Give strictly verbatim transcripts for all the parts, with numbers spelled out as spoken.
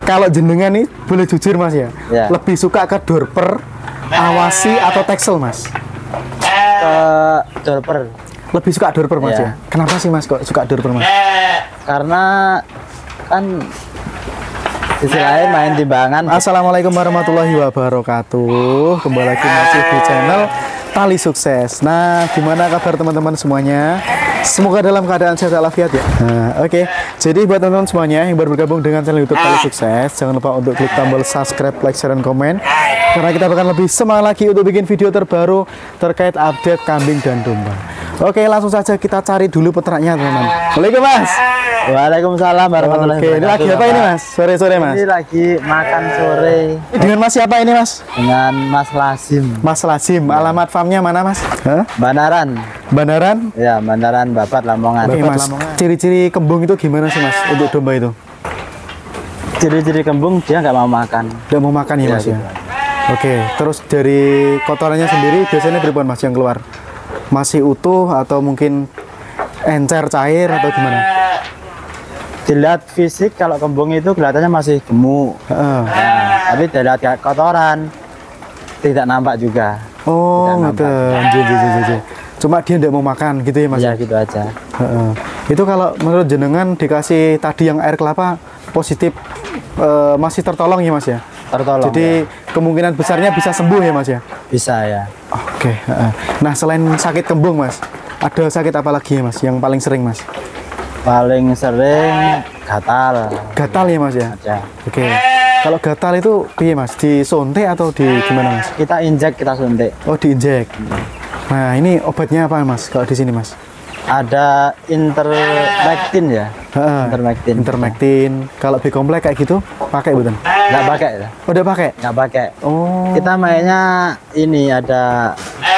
Kalau jenengan nih boleh jujur Mas ya, Ya. lebih suka ke dorper, awasi atau teksel Mas? Ke dorper. Lebih suka dorper Mas ya. Ya. Kenapa sih Mas kok suka dorper Mas? Karena kan sisi lain main timbangan. Assalamualaikum warahmatullahi wabarakatuh. Kembali lagi masih di channel Tali Sukses. Nah, gimana kabar teman-teman semuanya? Semoga dalam keadaan sehat walafiat ya. Nah, oke. Okay. Jadi buat teman-teman semuanya yang baru bergabung dengan channel YouTube Tali Sukses, jangan lupa untuk klik tombol subscribe, like, share, dan komen. Karena kita akan lebih semangat lagi untuk bikin video terbaru terkait update kambing dan domba. Oke, langsung saja kita cari dulu peternaknya, teman-teman. Assalamualaikum Mas. Waalaikumsalam warahmatullahi Oke, ini lagi apa ini Mas? Sore-sore Mas. Ini lagi makan sore. Ini dengan Mas siapa ini Mas? Dengan Mas Lasim. Mas Lasim. Alamat farmnya mana Mas? Hah? Bandaran. Bandaran? Ya, Bandaran Babat Lamongan. Oke Mas, ciri-ciri kembung itu gimana sih Mas untuk domba itu? Ciri-ciri kembung dia nggak mau makan. Udah mau makan ya Ya, Mas ya? gitu. Oke, terus dari kotorannya sendiri biasanya berapa Mas yang keluar? Masih utuh atau mungkin encer cair atau gimana? Dilihat fisik kalau kembung itu kelihatannya masih gemuk. Heeh. Nah, tapi dilihat kotoran tidak nampak juga. Oh, Tidak gitu. nampak. Ji, ji, ji, ji, ji. Cuma dia tidak mau makan gitu ya Mas? Ya gitu aja. Heeh. Itu kalau menurut jenengan dikasih tadi yang air kelapa positif eh, masih tertolong ya Mas ya? Tertolong. Jadi ya. kemungkinan besarnya bisa sembuh ya Mas ya? Bisa ya. Oke. Heeh. Nah selain sakit kembung Mas, ada sakit apa lagi ya Mas yang paling sering Mas? Paling sering gatal. Gatal ya Mas ya? Aja. Oke. Kalau gatal itu piye Mas? Disuntik atau di gimana Mas? Kita injek, kita suntik. Oh diinjek. Nah ini obatnya apa Mas kalau di sini Mas? Ada intermectin ya. Heeh. Intermectin. Intermectin. Kalau B komplek kayak gitu pakai bukan? Nggak pakai ya? Oh, udah pakai? Nggak pakai. Oh. Kita mainnya ini ada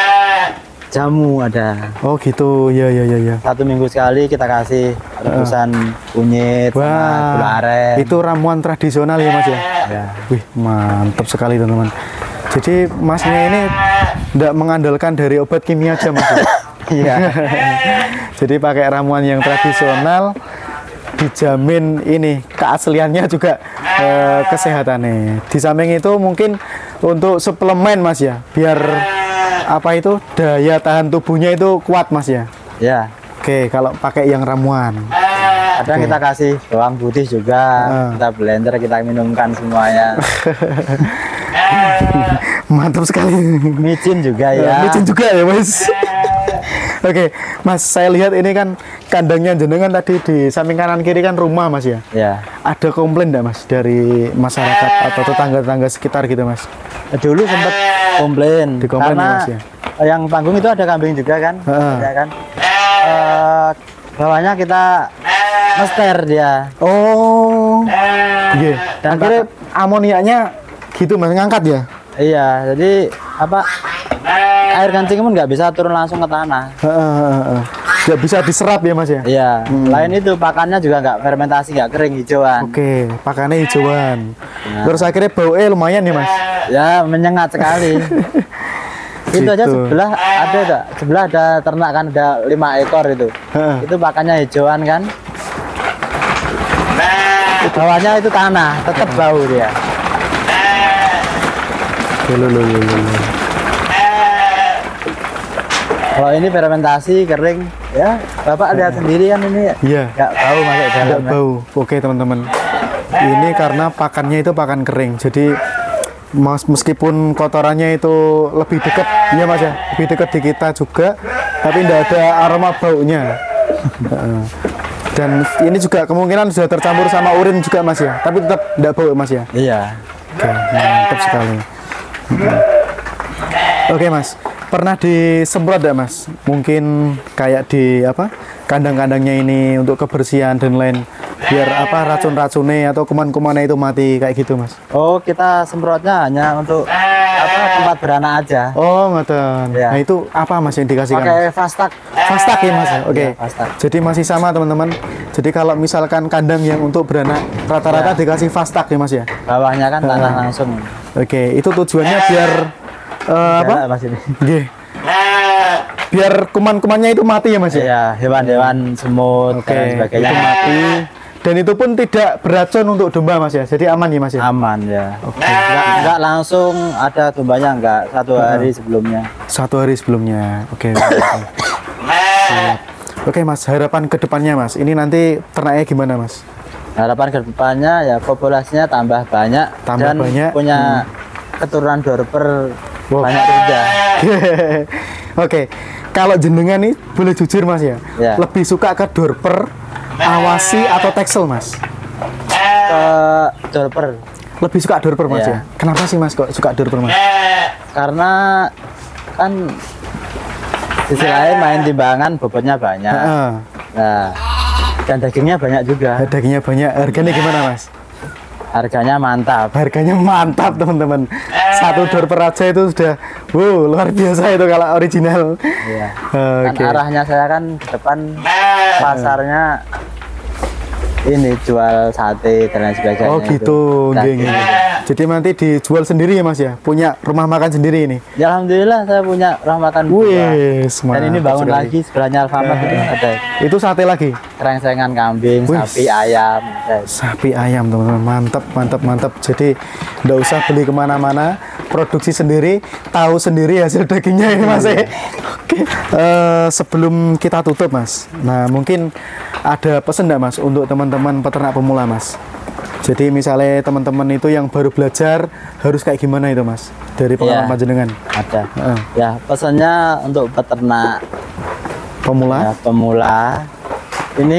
jamu ada. Oh gitu. Ya ya ya ya. Satu minggu sekali kita kasih rebusan kunyit sama gula Wah. aren. Itu ramuan tradisional ya Mas ya? Ya. Wih, mantap sekali teman-teman. Jadi Masnya ini tidak mengandalkan dari obat kimia aja Mas. Iya. Jadi pakai ramuan yang tradisional, dijamin ini keasliannya juga eh, kesehatannya. Di samping itu mungkin untuk suplemen Mas ya, biar apa itu daya tahan tubuhnya itu kuat Mas ya. Ya. Oke, kalau pakai yang ramuan. Kadang kita kasih bawang putih juga, Ah. kita blender, kita minumkan semuanya. Mantap sekali. Micin juga ya. Micin juga ya Mas. Oke, Mas, saya lihat ini kan kandangnya jenengan tadi di samping kanan kiri kan rumah Mas ya. Ya. Ada komplain enggak Mas dari masyarakat atau tetangga-tetangga sekitar gitu Mas? Dulu sempat komplain, Dikomplain karena ya, Mas, ya? yang panggung itu ada kambing juga kan, Heeh. ya kan. Eh, bawahnya kita mester dia. Oh, iya. Dan Akhirnya amoniaknya gitu Mas, ngangkat ya? Iya, jadi apa? Air kencing pun nggak bisa turun langsung ke tanah. Heeh, heeh, heeh. Nggak bisa diserap ya Mas ya? Iya. Lain itu pakannya juga nggak fermentasi, nggak kering hijauan. Oke, pakannya hijauan. Nah. Terus akhirnya baunya lumayan ya Mas? Ya menyengat sekali. Itu aja Gitu. sebelah ada tak? Sebelah ada ternak kan ada lima ekor itu. Heeh. Itu pakannya hijauan kan. Bawahnya itu tanah, tetap bau dia. Loh, loh, loh, loh, loh. Kalau ini fermentasi kering, ya Bapak lihat sendiri kan ini Iya. nggak bau masuk dalam. Tidak bau. Oke teman-teman. Ini karena pakannya itu pakan kering. Jadi mas meskipun kotorannya itu lebih dekat, iya Mas ya, lebih dekat di kita juga, tapi tidak ada aroma baunya. Heeh. Dan ini juga kemungkinan sudah tercampur sama urin juga Mas ya, tapi tetap tidak bau Mas ya. Iya. Oke, mantap sekali. Oke Mas, pernah disemprot enggak Mas? Mungkin kayak di apa? Kandang-kandangnya ini untuk kebersihan dan lain, biar apa racun-racunnya atau kuman-kumannya itu mati kayak gitu Mas. Oh, kita semprotnya hanya untuk apa tempat beranak aja. Oh, ngoten. Ya. Nah, itu apa Mas yang dikasihkan? Pakai Fastak. Fastak ya Mas. Oke. Ya, Fastak. Jadi masih sama teman-teman. Jadi kalau misalkan kandang yang untuk beranak rata-rata Ya. dikasih Fastak ya Mas ya. Bawahnya kan tanah langsung. Oke, itu tujuannya biar eh, apa? Ya, Mas ini. Nggih. Biar kuman-kumannya itu mati ya Mas ya? Iya, hewan-hewan semut Oke, dan sebagainya itu mati. Dan itu pun tidak beracun untuk domba mas ya, jadi aman ya mas ya. Aman ya. Oke. Nggak, nggak langsung ada dombanya, nggak satu hari sebelumnya. Satu hari sebelumnya. Oke. Oke, oke. Siap. Oke mas, harapan kedepannya mas, ini nanti ternaknya gimana mas? Harapan kedepannya ya populasinya tambah banyak Tambah dan banyak. punya Hmm. keturunan dorper Wow. banyak juga. Oke, kalau jenengan nih boleh jujur mas ya, Ya. lebih suka ke dorper, awasi atau teksel mas? Ke dorper Lebih suka dorper mas ya? Ya. Kenapa sih mas kok suka dorper mas? karena kan sisi lain main timbangan bobotnya banyak. Heeh. Nah, dan dagingnya banyak juga. Dagingnya banyak, harganya gimana mas? Harganya mantap. Harganya mantap teman-teman. Satu dorper aja itu sudah, wow luar biasa itu kalau original. Iya. Kan Oke. arahnya saya kan ke depan pasarnya ini jual sate dan lain sebagainya. Oh itu. gitu, Daging. nggih, nggih. Jadi nanti dijual sendiri ya mas ya? Punya rumah makan sendiri ini? Ya, alhamdulillah saya punya rumah makan dua. Wih, Dan ini bangun lagi sebelahnya Alfamart itu ada Itu sate lagi? kerengsengan kambing, Wih. sapi, ayam. ada. Sapi ayam teman-teman, mantap, mantap, mantap. Jadi nggak usah beli kemana-mana, produksi sendiri, tahu sendiri hasil dagingnya ini mas ya. Oke. Eh, sebelum kita tutup mas, nah mungkin ada pesan nggak mas untuk teman-teman peternak pemula mas? Jadi misalnya teman-teman itu yang baru belajar harus kayak gimana itu mas? Dari pengalaman Iya. panjenengan Ada. Heeh. Ya, pesannya untuk peternak pemula. ya, pemula ini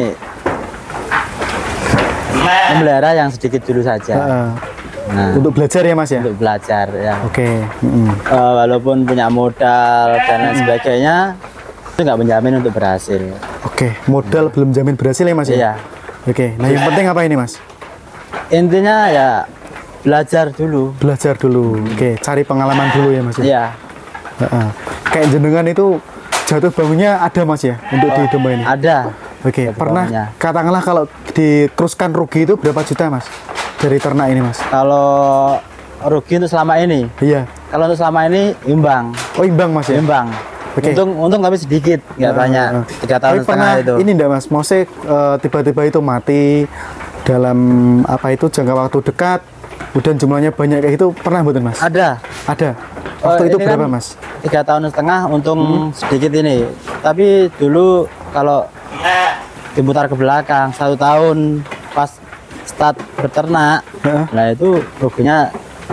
memelihara yang sedikit dulu saja. Heeh. Nah, Untuk belajar ya mas ya? untuk belajar ya. Oke. Mm-mm. Eh, walaupun punya modal dan lain sebagainya, itu nggak menjamin untuk berhasil. Oke, modal belum jamin berhasil ya mas ya? Iya. Oke, nah yang penting apa ini mas? Intinya ya belajar dulu. Belajar dulu. Oke, cari pengalaman dulu ya mas ya? Iya. Heeh. Kayak jenengan itu jatuh bangunnya ada mas ya untuk di domba ini? Ada. Oke, jatuh pernah bangunnya. katakanlah kalau dikruskan rugi itu berapa juta mas? Dari ternak ini mas? Kalau rugi untuk selama ini, Iya. kalau untuk selama ini imbang, Oh imbang mas ya? imbang. Oke. Untung, untung tapi sedikit, nggak Heeh, banyak. heeh. Tiga tahun Tapi setengah pernah itu. ini enggak mas? Maksudnya eh, tiba-tiba itu mati dalam apa itu jangka waktu dekat, kemudian jumlahnya banyak kayak gitu pernah buatan mas? Ada. Ada. Oh, Waktu itu ini berapa kan mas? Tiga tahun setengah, untung Hmm. sedikit ini. Tapi dulu kalau diputar ke belakang satu tahun pas start beternak, Heeh. nah itu ruginya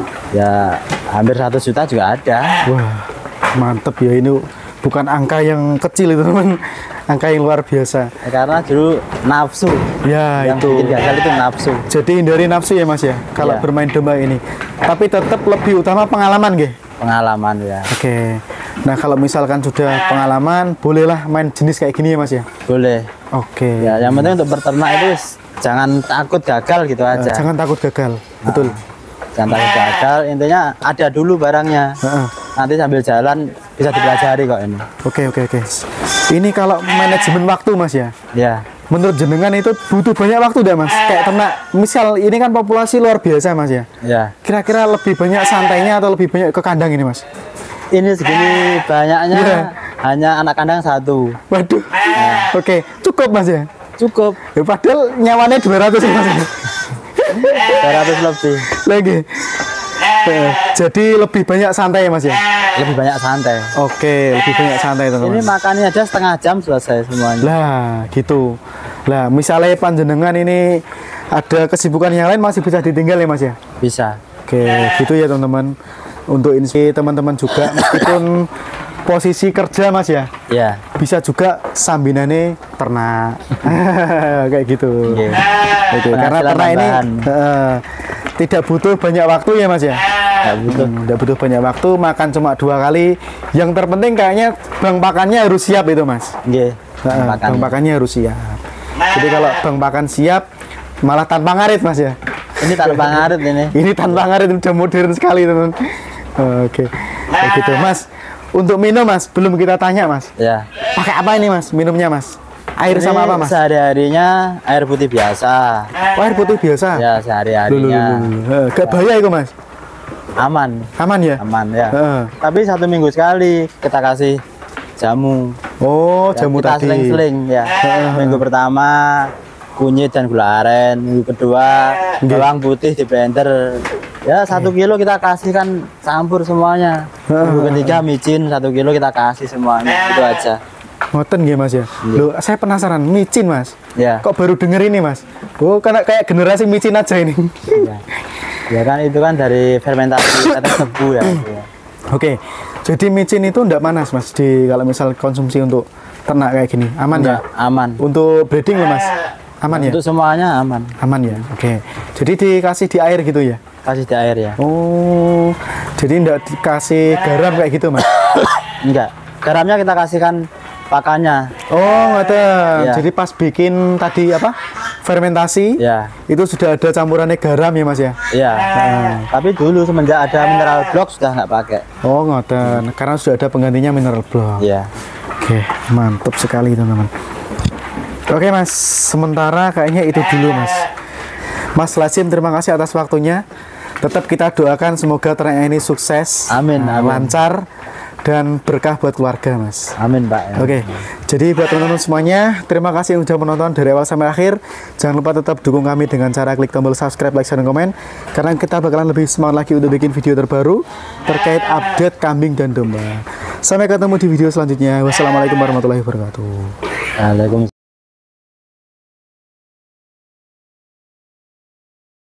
ya hampir satu juta juga ada. Wah, mantep ya ini bukan angka yang kecil itu teman, angka yang luar biasa. Ya, karena dulu nafsu, Ya yang itu. bikin gagal itu nafsu. Jadi hindari nafsu ya mas ya, kalau Iya. bermain domba ini. Tapi tetap lebih utama pengalaman gih. Pengalaman ya, Oke. Nah kalau misalkan sudah pengalaman, bolehlah main jenis kayak gini ya mas ya. boleh. Oke. Ya, yang penting untuk berternak itu jangan takut gagal gitu Eh, aja. jangan takut gagal. Betul. Jangan takut gagal. Intinya ada dulu barangnya. Heeh. Nanti sambil jalan bisa dipelajari kok ini. Oke oke oke. Ini kalau manajemen waktu mas ya. Ya, Menurut jenengan itu butuh banyak waktu dah mas. Kayak ternak, misal ini kan populasi luar biasa mas ya. ya. Kira-kira lebih banyak santainya atau lebih banyak ke kandang ini mas? Ini segini banyaknya Iya. hanya anak kandang satu. Waduh. Oke, cukup mas ya. Cukup Ya, padahal nyawane dua ratus ya mas. dua ratus lebih. Lagi. Eh, jadi lebih banyak santai ya mas ya. Lebih banyak santai. Oke, lebih banyak santai Ini teman-teman. makannya aja setengah jam selesai semuanya. Lah, gitu. Lah, misalnya panjenengan ini ada kesibukan yang lain masih bisa ditinggal ya mas ya. Bisa. Oke, gitu ya teman-teman. Untuk inspirasi teman-teman juga meskipun posisi kerja mas ya, Ya. bisa juga sambinane ternak. Kayak gitu. Iya. Oke, karena Penghasilan ternak ini tambahan. eh, tidak butuh banyak waktu ya mas ya. Nggak butuh. Hmm, Tidak butuh banyak waktu, makan cuma dua kali. Yang terpenting kayaknya bang pakannya harus siap itu mas. Nggih. Heeh, Makan. bang pakannya harus siap. Jadi kalau bang pakan siap, malah tanpa ngarit mas ya. Ini tanpa ngarit ini. Ini tanpa ngarit udah modern sekali teman. Oke, kayak gitu mas. Untuk minum mas, belum kita tanya mas. Ya. Pakai apa ini mas? Minumnya mas? Air Ini sama apa mas? Sehari-harinya air putih biasa. Oh, air putih biasa. Ya, Loh, loh, sehari-harinya loh, loh. Eh, Gak bahaya itu mas? aman. Aman ya? Aman ya. Heeh. Tapi satu minggu sekali kita kasih jamu. Oh, Ya, jamu kita tadi. seling-seling ya. Minggu pertama kunyit dan gula aren. Minggu kedua bawang putih di blender. Ya satu kilo kita kasihkan campur semuanya. Minggu ketiga micin satu kilo kita kasih semuanya. Itu aja. Ngoten nggih Mas ya. Loh, saya penasaran micin Mas. Ya. Kok baru denger ini Mas? Oh, karena kayak generasi micin aja ini. Ya. Ya kan itu kan dari fermentasi tetes tebu ya. Ya. Oke. Jadi micin itu enggak panas Mas di kalau misal konsumsi untuk ternak kayak gini. Aman Enggak, ya? aman. Untuk breeding loh Mas. Aman ya? Untuk semuanya aman. Aman ya. Oke. Jadi dikasih di air gitu ya? Kasih di air ya. Oh. Jadi enggak dikasih garam kayak gitu Mas? Enggak. Garamnya kita kasihkan pakannya. Oh, ngoten. Ya. Jadi pas bikin tadi apa? Fermentasi. Ya. Itu sudah ada campurannya garam ya Mas ya? Iya. Nah, tapi dulu semenjak ada mineral block sudah nggak pakai. Oh, ngoten. Karena sudah ada penggantinya mineral block. Iya. Oke, mantap sekali teman-teman. Oke Mas, sementara kayaknya itu dulu Mas. Mas Lazim, terima kasih atas waktunya. Tetap kita doakan semoga ternak ini sukses, Amin, nah, amin. lancar, dan berkah buat keluarga Mas. Amin Pak. Ya. Oke, jadi buat teman-teman semuanya, terima kasih yang sudah menonton dari awal sampai akhir. Jangan lupa tetap dukung kami dengan cara klik tombol subscribe, like, share, dan komen. Karena kita bakalan lebih semangat lagi untuk bikin video terbaru terkait update kambing dan domba. Sampai ketemu di video selanjutnya. Wassalamualaikum warahmatullahi wabarakatuh. Waalaikumsalam.